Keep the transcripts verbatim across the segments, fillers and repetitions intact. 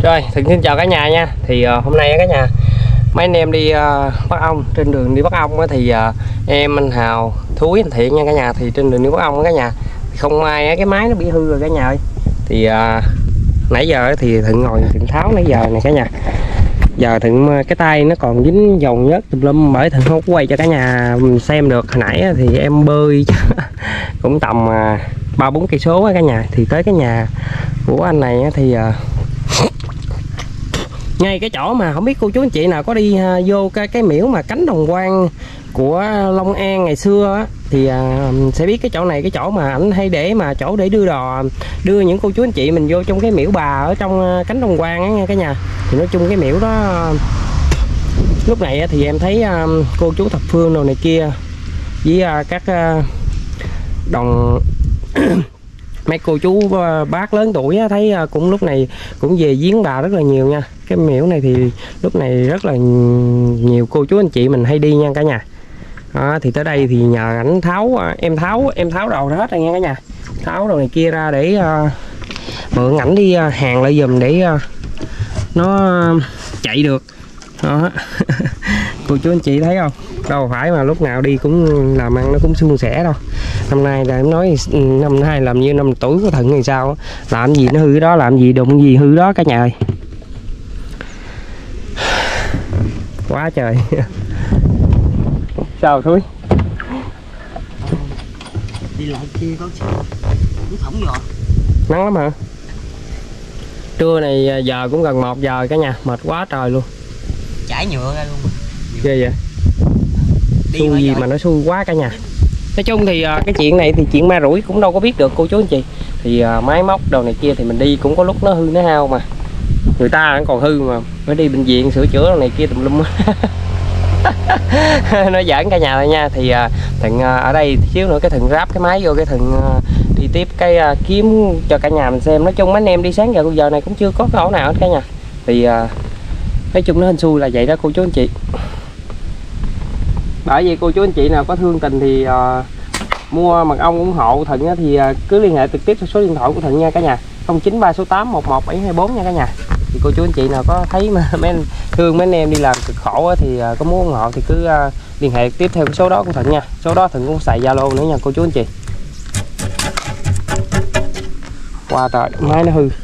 Rồi, Thịnh xin chào cả nhà nha. Thì uh, hôm nay cả nhà mấy anh em đi uh, bắt ong, trên đường đi bắt ong á, thì uh, em anh Hào, Thúi, anh Thiện nha cả nhà. Thì trên đường đi bắt ong cả nhà, thì không may á, cái máy nó bị hư rồi cả nhà ơi. Thì uh, nãy giờ thì Thịnh ngồi Thịnh tháo nãy giờ này cả nhà. Giờ Thịnh cái tay nó còn dính dầu nhớt tùm lum, bởi Thịnh không có quay cho cả nhà xem được. Hồi nãy thì em bơi cũng tầm ba bốn cây số cả nhà, thì tới cái nhà của anh này thì uh, ngay cái chỗ mà không biết cô chú anh chị nào có đi uh, vô cái cái miễu mà cánh đồng quang của Long An ngày xưa á, thì uh, sẽ biết cái chỗ này, cái chỗ mà ảnh hay để mà chỗ để đưa đò, đưa những cô chú anh chị mình vô trong cái miễu bà ở trong uh, cánh đồng quang á nha cả nhà. Thì nói chung cái miễu đó uh, lúc này uh, thì em thấy uh, cô chú thập phương đồ này kia với uh, các uh, đồng mấy cô chú bác lớn tuổi á, thấy cũng lúc này cũng về viếng bà rất là nhiều nha. Cái miễu này thì lúc này rất là nhiều cô chú anh chị mình hay đi nha cả nhà. Đó, thì tới đây thì nhờ ảnh tháo, em tháo em tháo đồ hết rồi nha cả nhà, tháo đồ này kia ra để uh, mượn ảnh đi uh, hàng lại giùm để uh, nó chạy được. Đó. Cô chú anh chị thấy không, đâu phải mà lúc nào đi cũng làm ăn nó cũng suôn sẻ đâu. Năm nay là em nói năm nay làm như năm tuổi của Thận thì sao, làm gì nó hư đó, làm gì đụng gì hư đó cả nhà ơi. Quá trời. Sao Thúi? Đi lại kia có sao? Nó thỏng rồi. Nắng lắm hả? Trưa này giờ cũng gần một giờ cả nhà, mệt quá trời luôn. Chảy nhựa ra luôn. Ghê vậy? Xui gì mà nó xui quá cả nhà. Nói chung thì cái chuyện này thì chuyện ma rủi cũng đâu có biết được cô chú anh chị. Thì máy móc đồ này kia thì mình đi cũng có lúc nó hư nó hao mà. Người ta còn hư mà phải đi bệnh viện sửa chữa đồ này kia tùm lum. Nói giỡn cả nhà thôi nha. Thì Thịnh ở đây xíu nữa cái Thịnh ráp cái máy vô, cái Thịnh đi tiếp cái kiếm cho cả nhà mình xem. Nói chung mấy anh em đi sáng giờ giờ này cũng chưa có cái ổ nào hết cả nhà. Thì nói chung nó hên xui là vậy đó cô chú anh chị. Bởi vì cô chú anh chị nào có thương tình thì uh, mua mật ong ủng hộ Thịnh thì uh, cứ liên hệ trực tiếp cho số điện thoại của Thịnh nha cả nhà, không chín ba số tám một một bảy hai bốn nha cả nhà. Thì cô chú anh chị nào có thấy mà mấy anh thương mấy anh em đi làm cực khổ thì uh, có muốn ủng hộ thì cứ uh, liên hệ tiếp theo cái số đó của Thịnh nha. Số đó Thịnh cũng xài Zalo nữa nha cô chú anh chị. Qua trời, máy nó hư.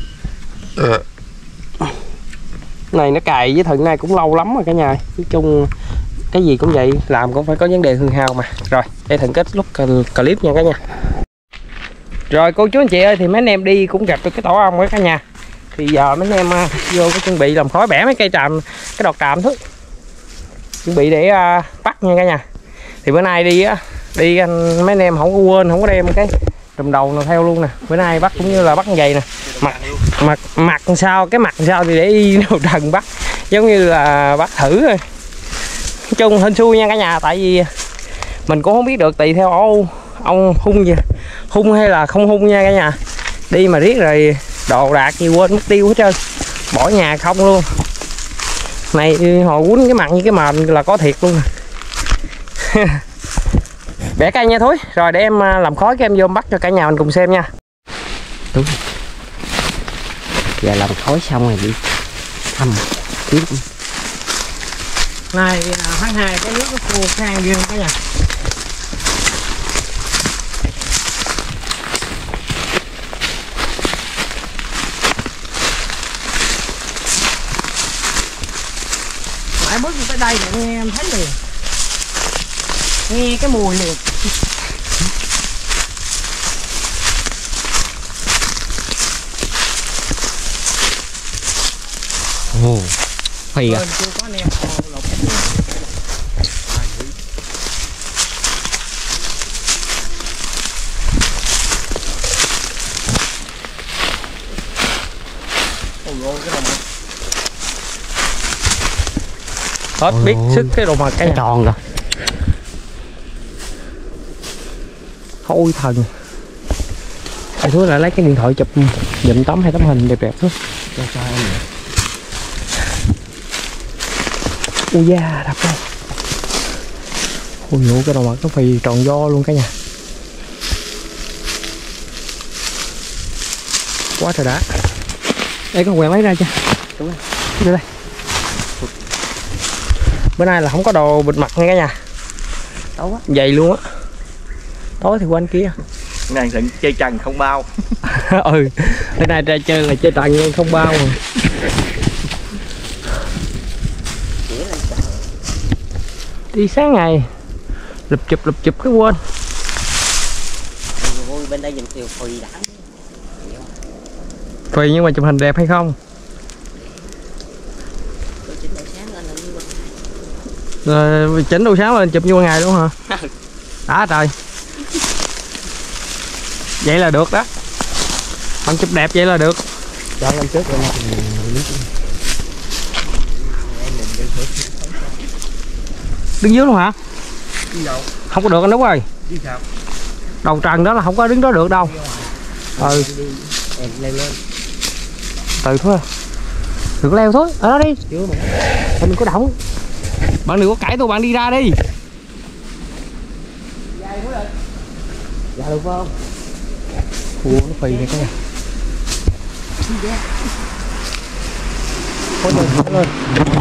Này nó cài với Thịnh này cũng lâu lắm rồi cả nhà. Nói chung cái gì cũng vậy, làm cũng phải có vấn đề hư hao mà. Rồi, để Thịnh kết lúc clip nha cả nhà. Rồi cô chú anh chị ơi, thì mấy anh em đi cũng gặp được cái tổ ong đó cả nhà. Thì giờ mấy anh em uh, vô cái chuẩn bị làm khói bẻ mấy cây tràm, cái đọt tràm thôi. Chuẩn bị để uh, bắt nha cả nhà. Thì bữa nay đi á, đi anh mấy anh em không có quên, không có đem cái trùm đầu nào theo luôn nè. Bữa nay bắt cũng như là bắt giày nè. Mặt mặt mặt sao, cái mặt sao thì để y đầu trần bắt, giống như là bắt thử thôi. Nói chung hên xui nha cả nhà, tại vì mình cũng không biết được tùy theo ô ông hung gì, hung hay là không hung nha cả nhà. Đi mà riết rồi đồ đạc gì quên mất tiêu hết trơn, bỏ nhà không luôn. Này hồi quýnh cái mặt như cái mền là có thiệt luôn. Bẻ cây nha Thúi. Rồi để em làm khói cái em vô bắt cho cả nhà mình cùng xem nha. Đúng. Giờ làm khói xong rồi đi thăm tiếp. Này tháng hai cái nước nó khô khan ghê cả nhà. Lại bước tới đây để nghe em thấy liền, nghe cái mùi liền. Ồ, phì à. Hết biết sức cái đồ mặt cái tròn rồi. Thôi thần. Thầy Thúi lại lấy cái điện thoại chụp giùm tấm hai tấm hình đẹp đẹp thôi. Cho cho em vậy. Ui da, đập đây. Ôi dụ cái đồ mặt nó phì tròn do luôn cả nhà. Quá trời đã. Đây con quẹo lấy ra cho. Đưa đây. Bữa nay là không có đồ bịt mặt nha cả nhà. Tối quá. Dày luôn á. Tối thì quanh kia. Này thịnh chơi trần không bao. Ừ, bữa nay ra chơi là chơi trần nhưng không bao mà. Đi sáng ngày lụp chụp lụp chụp cái quên. Ôi, bên đây nhìn thiều phì đã. Phì nhưng mà chụp hình đẹp hay không? Rồi chỉnh đồ sáng lên chụp như ban ngày luôn hả? Đã trời. Vậy là được đó. Bạn chụp đẹp vậy là được. Cho lên trước rồi. Đứng dưới luôn hả? Không có được anh Đúng ơi. Đầu trần đó là không có đứng đó được đâu. Ừ. Leo lên. Từ thôi. Đừng leo thôi. Ở đó đi. Mình có động. Bạn đừng có cãi tôi, bạn đi ra đi. Dạ được không? Ủa nó phì này cái này. Có lên, có lên.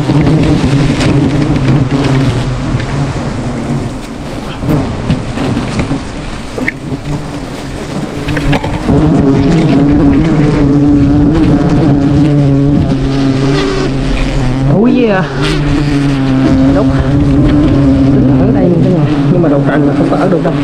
Ui gì à. Đúng. Đứng ở đây cái nhà. Nhưng mà đầu trần là không có ở được đâu.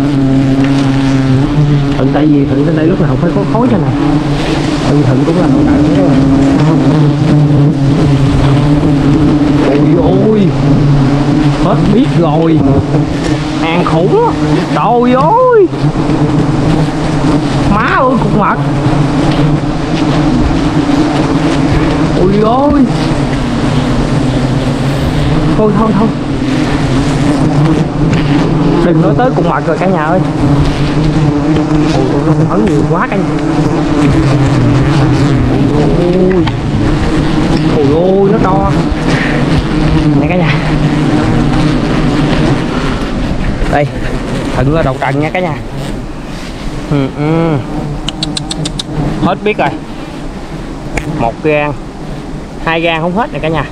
Thuận tại vì Thuận trên đây lúc nào phải có khói cho này. Ừ, Thuận cũng là đầu trần đó. Ôi ôi. Hết biết rồi. Hàng khủng. Trời ơi. Má ơi cục mặt. Ôi ôi. Thôi thôi thôi. Đừng nói tới cục mặt rồi cả nhà ơi. Ôi nó cũng ấn nhiều quá cả nhà. Ôi ôi ôi nó to nè cả nhà. Đây Thuận là đầu trần nha cả nhà. Ừ, ừ. Hết biết rồi. Một gan, hai gan không hết nè cả nhà.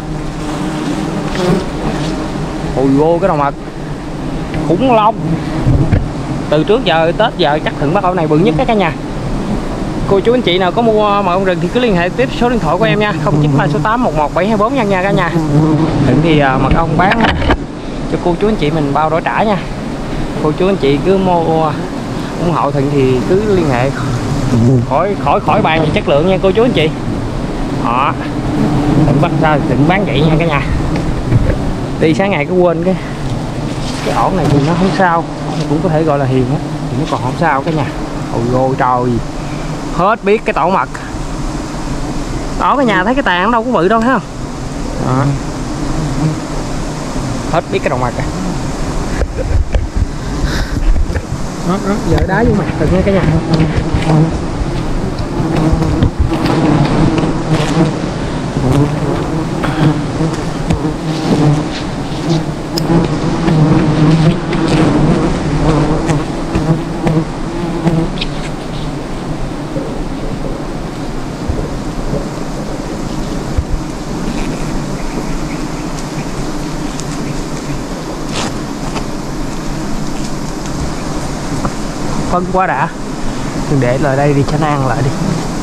Ôi vô cái đầu mật khủng long. Từ trước giờ Tết giờ chắc Thuận bắt ổ này bự nhất cả nhà. Cô chú anh chị nào có mua mật ong rừng thì cứ liên hệ tiếp số điện thoại của em nha, không chín ba số tám một một bảy hai bốn nha nha cả nhà. Thuận thì uh, mật ong bán cho cô chú anh chị mình bao đổi trả nha. Cô chú anh chị cứ mua ủng hộ Thuận thì cứ liên hệ, khỏi khỏi khỏi bàn về chất lượng nha cô chú anh chị. Họ Thuận bắt ra Thuận bán vậy nha cả nhà. Đi sáng ngày cứ quên cái cái ổ này thì nó không sao, cũng có thể gọi là hiền á, thì nó còn không sao cả nhà. Ôi ôi trời, hết biết cái tổ mật. Ở cái nhà thấy cái tàn đâu có bự đâu thấy không? Đó. Hết biết cái đầu mật à. Đó, đó, giờ đá vô mặt Thuận nha cả nhà. Phân quá đã. Đừng để lại đây đi cho nó ăn lại đi.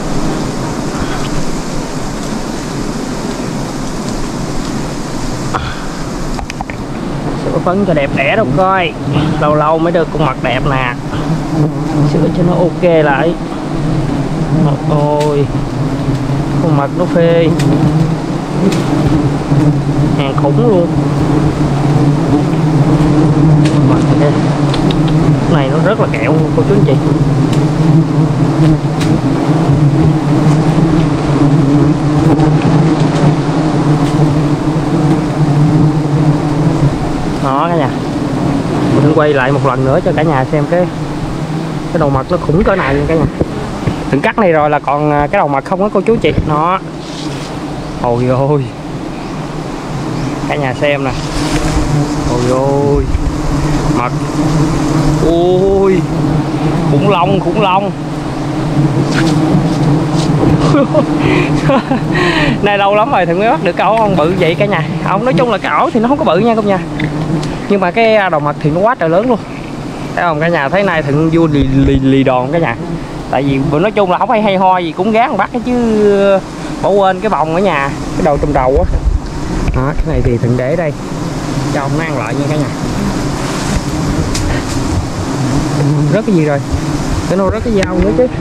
Sữa phấn cho đẹp đẽ đâu coi. Lâu lâu mới được con mặt đẹp nè. Sữa cho nó ok lại. Ôi con mặt nó phê. Hàng khủng luôn. Cái này nó rất là kẹo cô chú anh chị. Đó cả nhà. Mình quay lại một lần nữa cho cả nhà xem cái cái đầu mật nó khủng cỡ này nha cả nhà. Từng cắt này rồi là còn cái đầu mật không á cô chú anh chị. Nó ôi ôi cả nhà xem nè. Ôi ôi mật. Ôi khủng long khủng long. luôn. Nay lâu lắm rồi Thuận mới bắt được cái ổ ong bự vậy cả nhà. Không, nói chung là cái ổ thì nó không có bự nha công nhà, nhưng mà cái đầu mật thì nó quá trời lớn luôn. Thấy không cả nhà, thấy nay Thuận vui lì lì lì đòn cả nhà. Tại vì nói chung là không hay hay ho gì cũng gán bắt cái chứ bỏ quên cái vòng ở nhà, cái đầu trùm đầu á. Đó, cái này thì Thuận để đây cho ông nó ăn lại nha cả nhà. Rớt cái gì rồi? Cái nó rớt cái dao nữa chứ.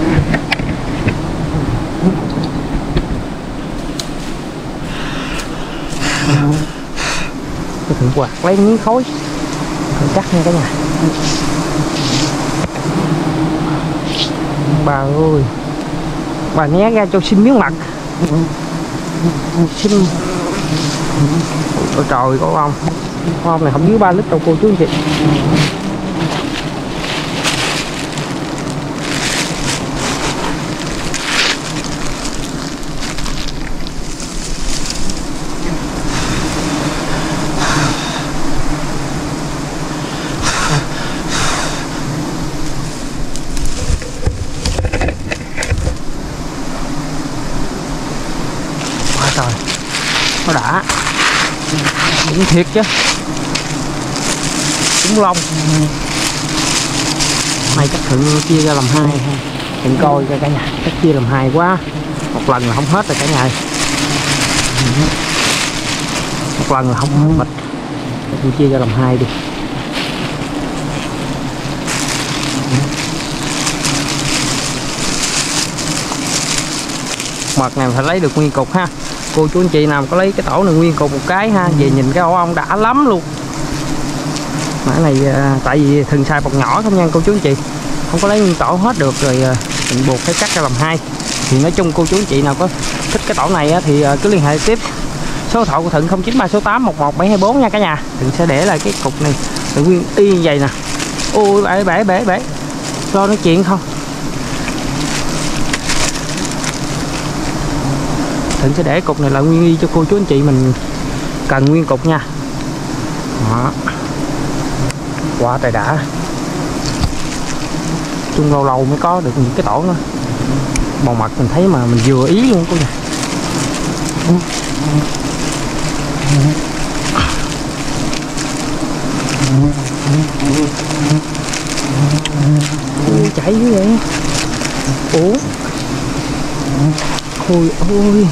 Tôi Thuận quạt lấy miếng khối chắc nha cả nhà. Bà ơi, bà né ra cho xin miếng mặt. Xin. Ôi trời, có không? Con này không dưới ba lít đâu cô chú anh chị. Trời, nó đã đúng thiệt chứ, đúng lông này chắc Thuận chia ra làm hai, Thuận coi cho cả nhà, chắc chia làm hai quá, một lần là không hết rồi cả nhà, một lần là không hết bịch, Thuận chia ra làm hai đi. Mật này phải lấy được nguyên cục ha. Cô chú anh chị nào có lấy cái tổ này nguyên cục một cái ha, về nhìn cái ổ ong đã lắm luôn. Mà cái này tại vì Thuận xài bọc nhỏ không nha cô chú anh chị, không có lấy nguyên tổ hết được rồi, mình buộc phải cắt ra làm hai. Thì nói chung cô chú anh chị nào có thích cái tổ này thì cứ liên hệ tiếp số điện thoại của Thuận không chín ba sáu tám một một bảy hai bốn nha cả nhà. Thuận sẽ để lại cái cục này tự nguyên y như vậy nè. Ôi bể bể bể bể lo nói chuyện không. Thuận sẽ để cục này là nguyên y cho cô chú anh chị mình cần nguyên cục nha. Đó. Quá trời đã. Chung lâu lâu mới có được những cái tổ nữa. Bầu mặt mình thấy mà mình vừa ý luôn cô nhà. Ui, chạy dữ vậy. Ủa. Ôi ôi.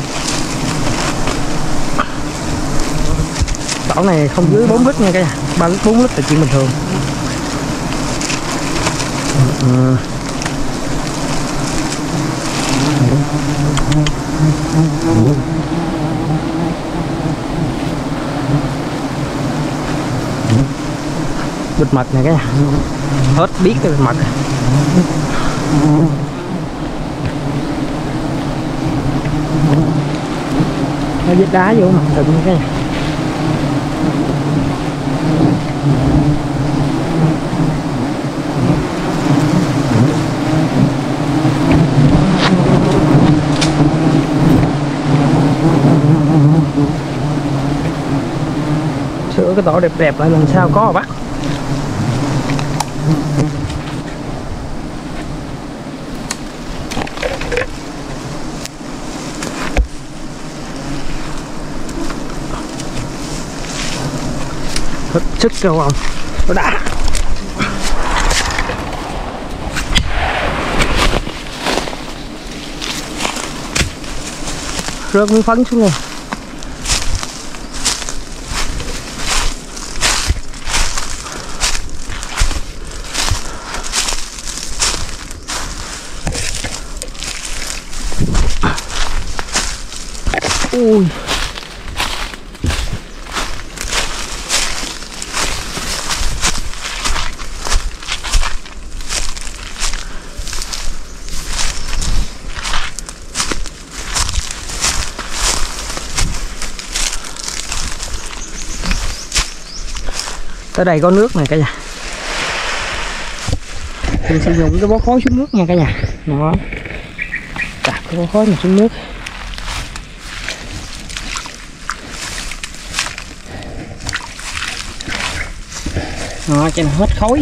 Tổ này không dưới bốn lít nha cả nhà, ba lít bốn lít là chuyện bình thường. Ừ. Bịt mật này cả nhà, hết biết cái bịt mật. Nó vết đá vô mặt Thuận cái này. Sửa cái tổ đẹp đẹp lại lần sau có mà bắt. Hết sức đâu không? Nó đã. Rớt miếng phấn xuống luôn. Ui. Tới đây có nước này cả nhà. Mình sử dụng cái bó khói xuống nước nha cả nhà. Đó. Đặt cái bó khói này xuống nước. Đó, cho nó hết khói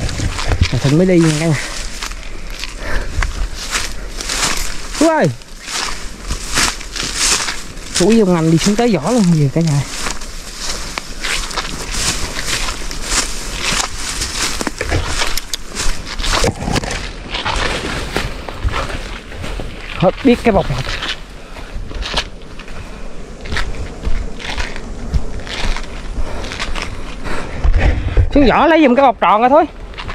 rồi Thuận mới đi nha cả nhà. Ui ơi, Đuổi ông anh đi xuống tới vỏ luôn gì cả nhà. Hết biết cái bọc này. Xuống vỏ lấy giùm cái bọc tròn rồi thôi.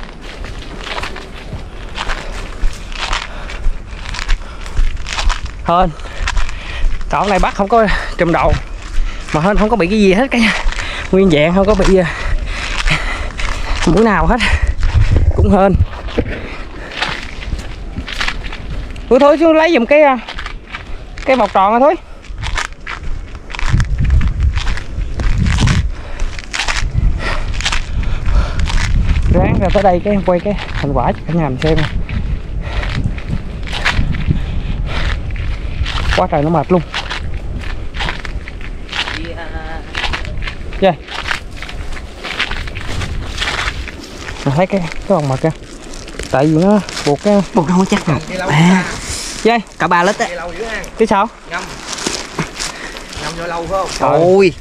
Hên cậu này bắt không có trùm đầu, mà Hên không có bị cái gì hết cả nhà, nguyên vẹn, không có bị mũi nào hết, cũng hên. Thôi thôi xuống lấy giùm cái cái bọc tròn rồi thôi. Ráng ra tới đây cái quay cái thành quả cho cả nhà mình xem. Quá trời nó mệt luôn. Yeah. Mình thấy cái cái con mật kìa. Tại vì nó buộc cái buộc không chắc rồi. À. Dây, Cả ba lít á. cái sao? Ngâm. Ngâm vô lâu phải không? Trời.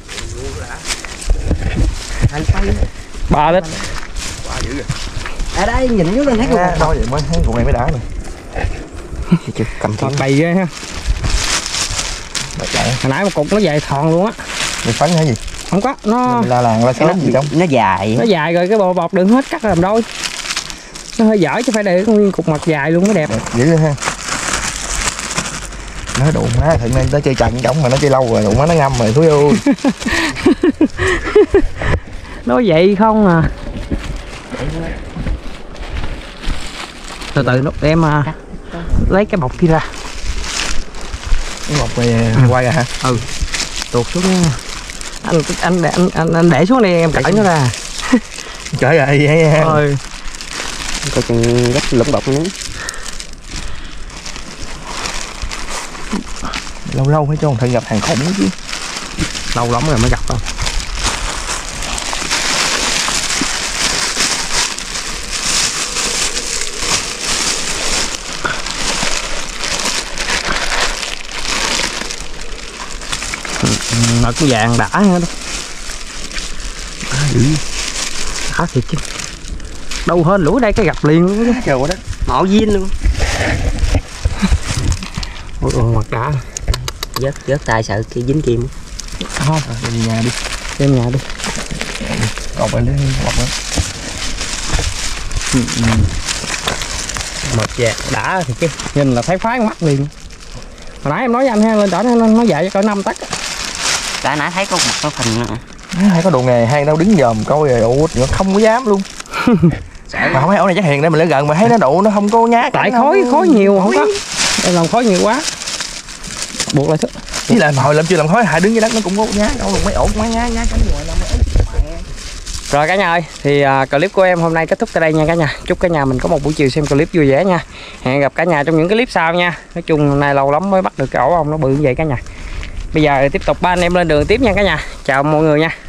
Anh tay. ba lít. Quá dữ rồi. Ở đây nhìn xuống lên thấy À, đâu vậy mới thấy cục này mới đã nè. Cầm Còn bầy ghê ha. chạy. Hồi nãy một cục nó dài thòn luôn á. Mình phấn hay gì? Không có, nó La làng la sớm gì đâu. nó dài. nó dài rồi, cái bộ bọc đừng hết cắt làm đôi. Nó hơi dở chứ phải để nguyên cục mặt dài luôn mới đẹp. Đẹp dữ ha. Nó đụng má thằng này nó chơi chành giống mà nó chơi lâu rồi đụng má nó ngâm rồi thúi ơi. Nói vậy không à. Từ từ nó em à, lấy cái bọc kia ra. Cái bọc này quay à hả? Ừ. Tuột xuống nha. Anh anh anh anh, anh để xuống đây em cởi nó ra. Trời ơi vậy ha. Thôi. Coi chừng gắt lũng bọc nữa. Lâu lâu phải cho thằng gặp hàng khủng chứ. Lâu lắm rồi mới gặp đâu. Nó cũng vàng đã nữa đó. Đã thiệt chứ. Đâu hơn lũ đây cái gặp liền luôn. Trời quá đó. Mạo viên luôn. Ôi ôi mặt đã. Vớt vớt tay sợ kia dính kim. Không, À, đi nhà đi. đem nhà đi. Cột lên đi, bọc lên. Mệt vàng đã thì chứ. Nhìn là thấy khoái mắt liền. Hồi nãy em nói với anh ha, lên đỡ nó nó dài cho cỡ năm tấc. Cả nãy thấy có mặt nó phình nữa. Hay có đồ nghề hay đâu đứng dòm coi rồi ủa nó không có dám luôn. Mà không thấy ổ này chắc hiền đây mình lên gần mà thấy nó độ nó không có nhá. Tại khói khói nhiều không có. Em làm khói nhiều quá. Buộc lại sức. Với lại hồi làm chưa làm khói hại đứng dưới đất nó cũng có nhá, đâu mấy ổ quá nhá nhá cánh ngoài làm Rồi cả nhà ơi, thì uh, clip của em hôm nay kết thúc tại đây nha cả nhà. Chúc cả nhà mình có một buổi chiều xem clip vui vẻ nha. Hẹn gặp cả nhà trong những cái clip sau nha. Nói chung hôm nay lâu lắm mới bắt được cái ổ ong nó bự như vậy cả nhà. Bây giờ tiếp tục ba anh em lên đường tiếp nha cả nhà. Chào mọi người nha.